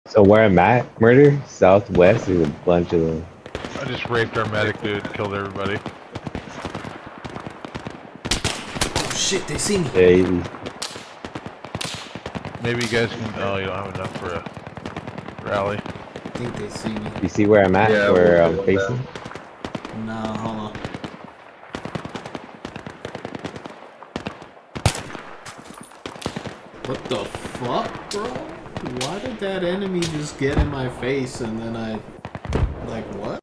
So where I'm at, murder, southwest, there's a bunch of them. I just raped our medic dude, killed everybody. Oh shit, they see me. Yeah, Maybe you guys can. Oh, you don't have enough for a rally. I think they see me. you see where I'm at, Yeah, where we'll I'm do facing? Nah, hold on. What the fuck, bro? Why did that enemy just get in my face and then I... Like, what?